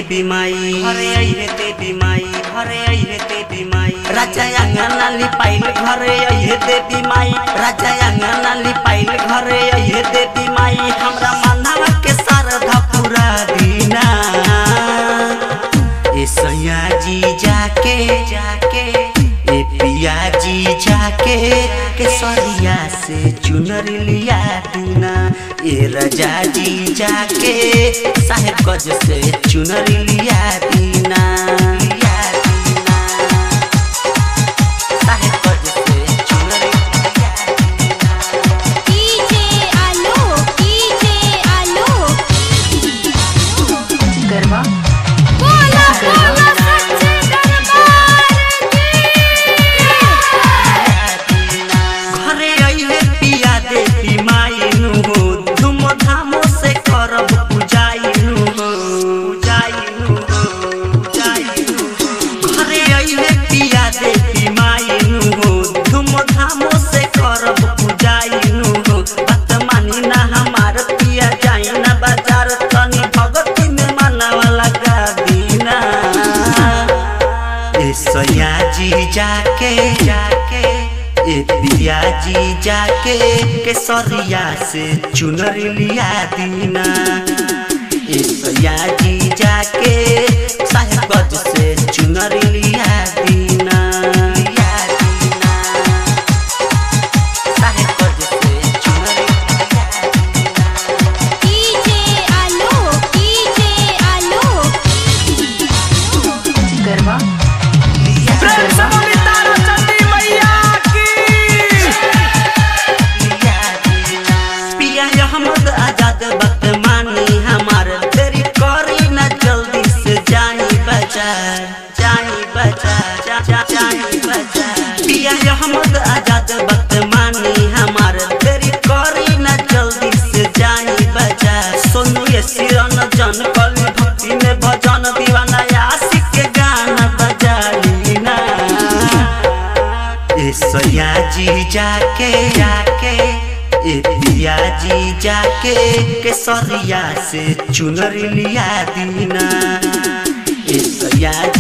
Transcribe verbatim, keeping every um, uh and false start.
देवी माई घरे आइहे देवी माई घरे आइहे देवी माई राजा अंगना लिपाइल घरे आइहे देवी माई राजा अंगना लिपाइल घरे आइहे देवी माई हमरा मनवा के श्रद्धा पूरा दीना ए सैया जी जाके जाके ए पिया जी जाके केसरिया से चुनर लिया दीना ए राजा जी जाके साहेबगंज से चुनर लिया दीना लिया दीना साहेबगंज से चुनर लिया दीना डीजे आलो डीजे आलो गरबा बोला बोला सच्चे दरबार की घरे आइले पिया देवी माई नु धूम धाम से करब पूजाई नु पूजाई नु पूजाई नु घरे आइले पिया देवी माई नु धूम धाम से करब पूजाई नु बात मानी ना हमार पिया जाई ना बाजार तनी भगती में मनवा लगा दीना ए सैया जी जाके जाके ए पिया जी जाके केसरिया से चुनर लिया दीना ए सैया जी जाके साहेबगंज से चुनर लिया दीना लिया दीना साहेबगंज से चुनर लिया दीना डीजे आलो डीजे आलो गरबा लिया दीना पिया अहमद आजाद वक्त मानी हमार तेरी करी ना जल्दी से जानी बाजार जानी बाजार जा, जा, जानी बाजार पिया अहमद आजाद वक्त मानी हमार तेरी करी ना जल्दी से जानी बाजार सोनू ये सिरन जन कली भक्ति में भजन दीवाना आशिक के गाना बजा लीना ए सैया जी जाके जाके ए पिया जी जाके केसरिया से चुनर लिया दीना ए सैया